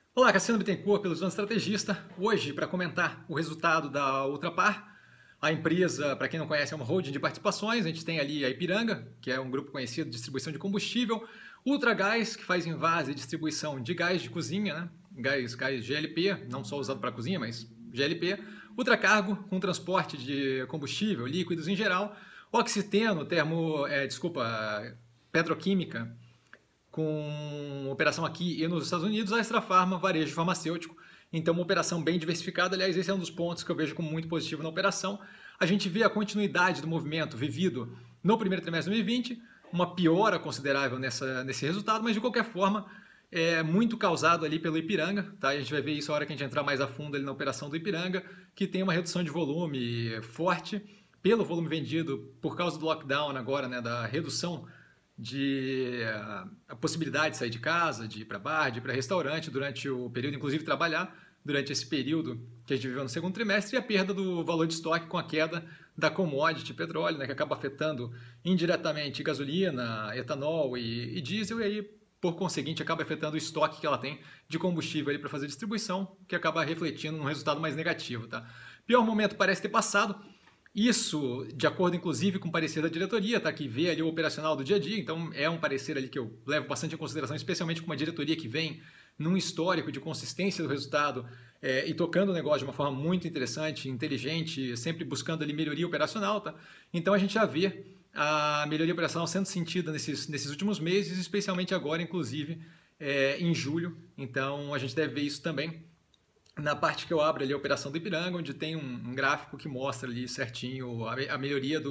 Olá, Cassiano Bittencourt, pelo Visão Estrategista. Hoje, para comentar o resultado da Ultrapar, a empresa, para quem não conhece, é uma holding de participações. A gente tem ali a Ipiranga, que é um grupo conhecido de distribuição de combustível, Ultragás, que faz invase e distribuição de gás de cozinha, né? Gás GLP, não só usado para cozinha, mas GLP, Ultracargo, com transporte de combustível, líquidos em geral, Oxiteno, petroquímica, com operação aqui e nos Estados Unidos, a Extra Farma, varejo farmacêutico. Então, uma operação bem diversificada. Aliás, esse é um dos pontos que eu vejo como muito positivo na operação. A gente vê a continuidade do movimento vivido no primeiro trimestre de 2020, uma piora considerável nesse resultado, mas de qualquer forma, é muito causado ali pelo Ipiranga, tá? A gente vai ver isso a hora que a gente entrar mais a fundo ali na operação do Ipiranga, que tem uma redução de volume forte pelo volume vendido por causa do lockdown agora, né, da redução de a possibilidade de sair de casa, de ir para bar, de ir para restaurante durante o período, inclusive trabalhar durante esse período que a gente viveu no segundo trimestre, e a perda do valor de estoque com a queda da commodity petróleo, né, que acaba afetando indiretamente gasolina, etanol e diesel, e aí, por conseguinte, acaba afetando o estoque que ela tem de combustível para fazer distribuição, que acaba refletindo num resultado mais negativo. Tá? Pior momento parece ter passado. Isso, de acordo inclusive com o parecer da diretoria, tá? Que vê ali o operacional do dia a dia, então é um parecer ali que eu levo bastante em consideração, especialmente com uma diretoria que vem num histórico de consistência do resultado e tocando o negócio de uma forma muito interessante, inteligente, sempre buscando ali melhoria operacional. Tá? Então a gente já vê a melhoria operacional sendo sentida nesses últimos meses, especialmente agora, inclusive em julho, então a gente deve ver isso também na parte que eu abro ali a operação do Ipiranga, onde tem um gráfico que mostra ali certinho a melhoria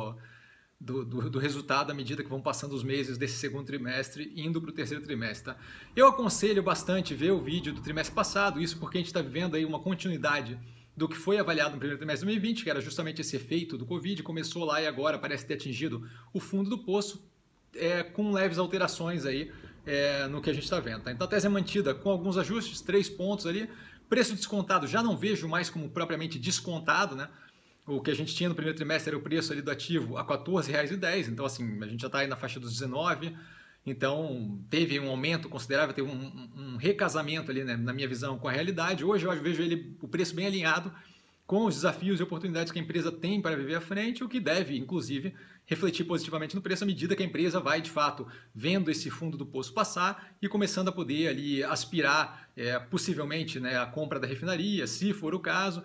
do resultado à medida que vão passando os meses desse segundo trimestre indo para o terceiro trimestre. Tá? Eu aconselho bastante ver o vídeo do trimestre passado, isso porque a gente está vivendo aí uma continuidade do que foi avaliado no primeiro trimestre de 2020, que era justamente esse efeito do Covid, começou lá e agora parece ter atingido o fundo do poço, com leves alterações aí no que a gente está vendo. Tá? Então a tese é mantida com alguns ajustes, 3 pontos ali. Preço descontado já não vejo mais como propriamente descontado, né? O que a gente tinha no primeiro trimestre era o preço ali do ativo a R$ 14,10, então assim, a gente já está aí na faixa dos 19, então teve um aumento considerável, teve um recasamento ali, né, na minha visão, com a realidade. Hoje eu vejo o preço bem alinhado com os desafios e oportunidades que a empresa tem para viver à frente, o que deve, inclusive, refletir positivamente no preço à medida que a empresa vai, de fato, vendo esse fundo do poço passar e começando a poder ali aspirar, possivelmente, né, a compra da refinaria, se for o caso,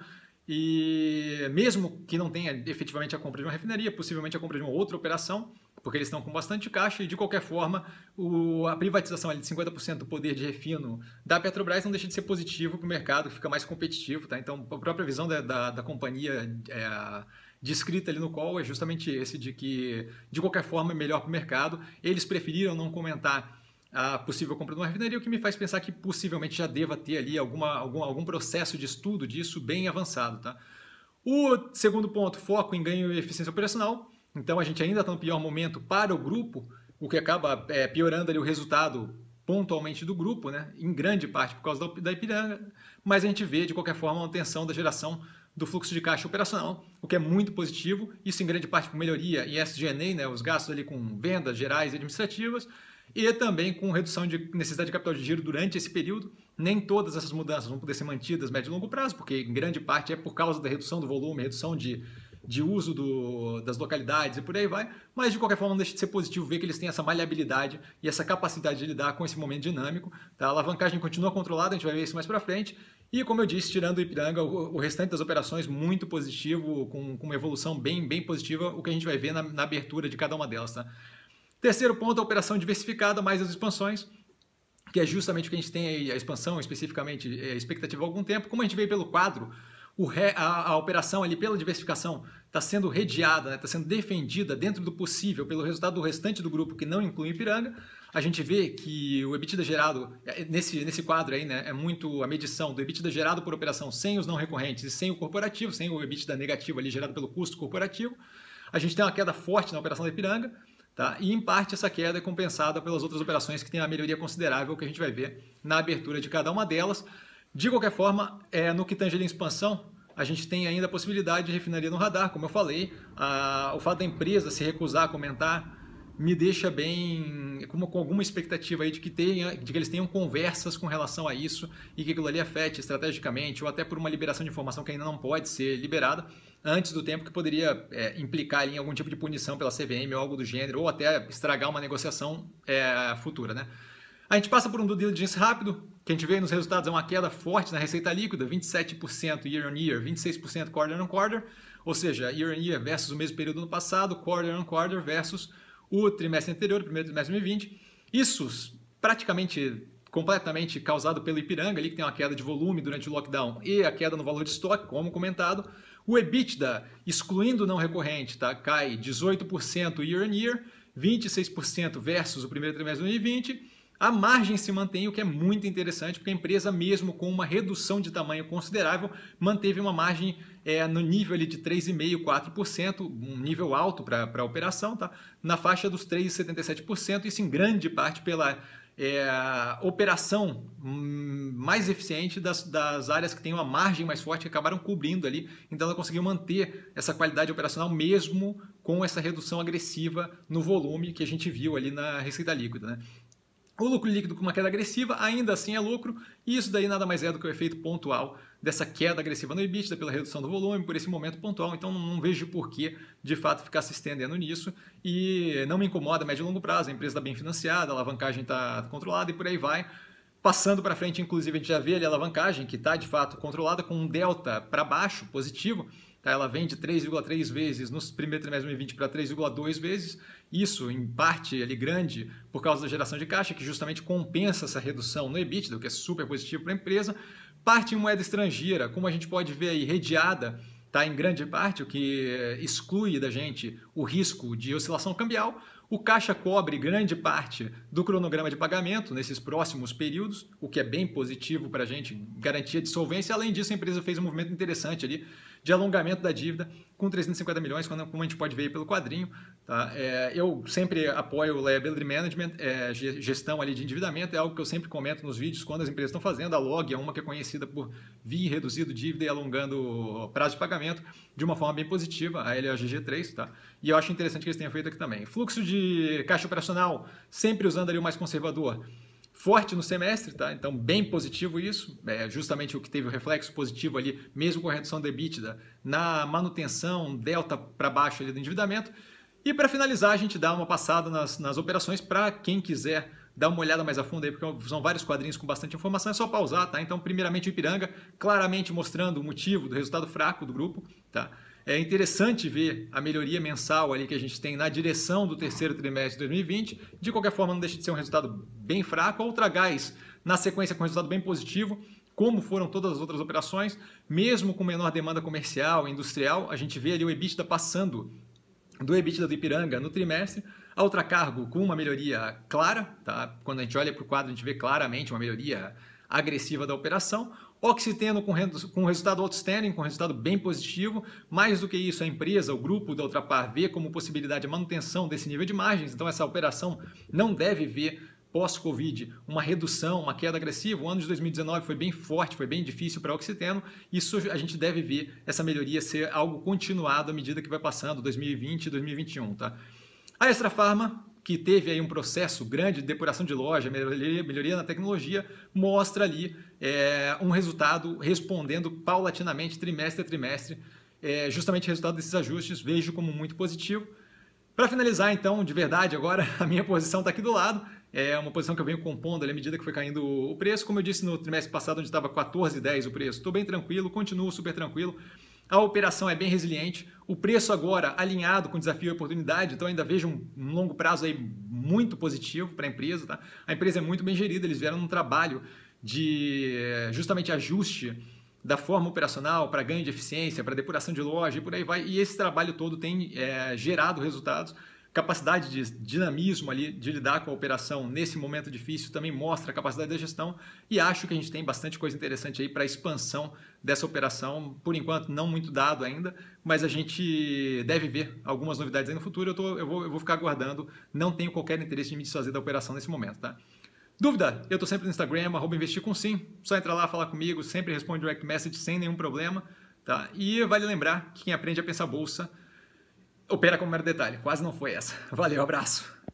e mesmo que não tenha efetivamente a compra de uma refinaria, possivelmente a compra de uma outra operação, porque eles estão com bastante caixa e, de qualquer forma, a privatização ali de 50% do poder de refino da Petrobras não deixa de ser positivo para o mercado, que fica mais competitivo. Tá? Então, a própria visão da companhia descrita ali no call é justamente esse, de que, de qualquer forma, é melhor para o mercado. Eles preferiram não comentar a possível compra de uma refinaria, o que me faz pensar que possivelmente já deva ter ali algum processo de estudo disso bem avançado. Tá? O segundo ponto, foco em ganho e eficiência operacional. Então a gente ainda está no pior momento para o grupo, o que acaba piorando ali o resultado pontualmente do grupo, né? Em grande parte por causa da Ipiranga, mas a gente vê de qualquer forma uma tensão da geração do fluxo de caixa operacional, o que é muito positivo, isso em grande parte por melhoria em SG&A, né? Os gastos ali com vendas gerais e administrativas, e também com redução de necessidade de capital de giro durante esse período. Nem todas essas mudanças vão poder ser mantidas a médio e longo prazo, porque em grande parte é por causa da redução do volume, redução de uso das localidades e por aí vai, mas de qualquer forma não deixa de ser positivo ver que eles têm essa maleabilidade e essa capacidade de lidar com esse momento dinâmico. Tá? A alavancagem continua controlada, a gente vai ver isso mais para frente, e como eu disse, tirando o Ipiranga, o restante das operações muito positivo, com uma evolução bem positiva, o que a gente vai ver na abertura de cada uma delas. Tá? Terceiro ponto, a operação diversificada, mais as expansões, que é justamente o que a gente tem aí, a expansão especificamente, expectativa há algum tempo. Como a gente veio pelo quadro, a operação ali pela diversificação está sendo redeada, está, né, sendo defendida dentro do possível pelo resultado do restante do grupo que não inclui Ipiranga. A gente vê que o EBITDA gerado, nesse quadro aí, né, é muito a medição do EBITDA gerado por operação sem os não recorrentes e sem o corporativo, sem o EBITDA negativo ali gerado pelo custo corporativo. A gente tem uma queda forte na operação da Ipiranga, tá? E em parte essa queda é compensada pelas outras operações que têm uma melhoria considerável que a gente vai ver na abertura de cada uma delas. De qualquer forma, no que tange a expansão, a gente tem ainda a possibilidade de refinaria no radar, como eu falei. O fato da empresa se recusar a comentar me deixa bem com alguma expectativa aí de que eles tenham conversas com relação a isso e que aquilo ali afete estrategicamente ou até por uma liberação de informação que ainda não pode ser liberada antes do tempo, que poderia implicar ali em algum tipo de punição pela CVM ou algo do gênero, ou até estragar uma negociação futura, né? A gente passa por um due diligence rápido, que a gente vê nos resultados é uma queda forte na receita líquida, 27% year on year, 26% quarter on quarter, ou seja, year on year versus o mesmo período no passado, quarter on quarter versus o trimestre anterior, o primeiro trimestre de 2020. Isso praticamente completamente causado pelo Ipiranga, ali que tem uma queda de volume durante o lockdown e a queda no valor de estoque, como comentado. O EBITDA, excluindo o não recorrente, tá, cai 18% year on year, 26% versus o primeiro trimestre de 2020. A margem se mantém, o que é muito interessante, porque a empresa, mesmo com uma redução de tamanho considerável, manteve uma margem no nível ali de 3,5%, 4%, um nível alto para a operação, tá? Na faixa dos 3,77%, isso em grande parte pela operação mais eficiente das áreas que têm uma margem mais forte, que acabaram cobrindo ali, então ela conseguiu manter essa qualidade operacional mesmo com essa redução agressiva no volume que a gente viu ali na receita líquida, né? O lucro líquido com uma queda agressiva ainda assim é lucro, e isso daí nada mais é do que o efeito pontual dessa queda agressiva no EBITDA pela redução do volume, por esse momento pontual, então não vejo por que de fato ficar se estendendo nisso, e não me incomoda a médio e longo prazo, a empresa está bem financiada, a alavancagem está controlada e por aí vai. Passando para frente, inclusive, a gente já vê ali a alavancagem que está de fato controlada com um delta para baixo, positivo. Ela vem de 3,3 vezes no primeiro trimestre de 2020 para 3,2 vezes. Isso, em parte, ali grande por causa da geração de caixa, que justamente compensa essa redução no EBITDA, o que é super positivo para a empresa. Parte em moeda estrangeira, como a gente pode ver aí, redeada, tá, em grande parte, o que exclui da gente o risco de oscilação cambial. O caixa cobre grande parte do cronograma de pagamento nesses próximos períodos, o que é bem positivo para a gente, garantia de solvência. Além disso, a empresa fez um movimento interessante ali de alongamento da dívida com 350 milhões, como a gente pode ver aí pelo quadrinho. Tá? Eu sempre apoio o liability management, gestão ali de endividamento, é algo que eu sempre comento nos vídeos quando as empresas estão fazendo. A Log é uma que é conhecida por vir reduzindo dívida e alongando o prazo de pagamento de uma forma bem positiva, a LGG3, tá? E eu acho interessante que eles tenham feito aqui também. Fluxo de caixa operacional, sempre usando ali o mais conservador, forte no semestre, tá? Então bem positivo isso, justamente o que teve o reflexo positivo ali, mesmo com a redução do EBITDA, na manutenção, delta para baixo ali do endividamento. E para finalizar, a gente dá uma passada nas operações para quem quiser dar uma olhada mais a fundo aí, porque são vários quadrinhos com bastante informação, é só pausar, tá? Então, primeiramente o Ipiranga, claramente mostrando o motivo do resultado fraco do grupo, tá? É interessante ver a melhoria mensal ali que a gente tem na direção do terceiro trimestre de 2020. De qualquer forma, não deixa de ser um resultado bem fraco. A Ultragaz, na sequência, com um resultado bem positivo, como foram todas as outras operações, mesmo com menor demanda comercial e industrial, a gente vê ali o EBITDA passando do EBITDA do Ipiranga no trimestre. A Ultracargo com uma melhoria clara, tá? Quando a gente olha para o quadro, a gente vê claramente uma melhoria agressiva da operação. Oxiteno com resultado outstanding, com resultado bem positivo. Mais do que isso, a empresa, o grupo da Ultrapar vê como possibilidade a manutenção desse nível de margens. Então, essa operação não deve ver, pós-Covid, uma redução, uma queda agressiva. O ano de 2019 foi bem forte, foi bem difícil para o Oxiteno. Isso a gente deve ver essa melhoria ser algo continuado à medida que vai passando 2020 e 2021. Tá? A Extra Farma, que teve aí um processo grande de depuração de loja, melhoria na tecnologia, mostra ali um resultado respondendo paulatinamente, trimestre a trimestre, justamente o resultado desses ajustes, vejo como muito positivo. Para finalizar, então, de verdade, agora a minha posição está aqui do lado, é uma posição que eu venho compondo ali à medida que foi caindo o preço, como eu disse no trimestre passado, onde estava 14,10 o preço, estou bem tranquilo, continuo super tranquilo. A operação é bem resiliente, o preço agora alinhado com desafio e oportunidade, então ainda vejo um longo prazo aí muito positivo para a empresa. Tá? A empresa é muito bem gerida, eles vieram num trabalho de justamente ajuste da forma operacional para ganho de eficiência, para depuração de loja e por aí vai, e esse trabalho todo tem gerado resultados. Capacidade de dinamismo ali, de lidar com a operação nesse momento difícil também mostra a capacidade da gestão e acho que a gente tem bastante coisa interessante aí para a expansão dessa operação, por enquanto não muito dado ainda, mas a gente deve ver algumas novidades aí no futuro, eu vou ficar aguardando, não tenho qualquer interesse em me desfazer da operação nesse momento, tá? Dúvida? Eu estou sempre no Instagram, @investircomsim, só entrar lá, falar comigo, sempre responde direct message sem nenhum problema, tá? E vale lembrar que quem aprende a pensar bolsa opera com mero detalhe, quase não foi essa. Valeu, abraço!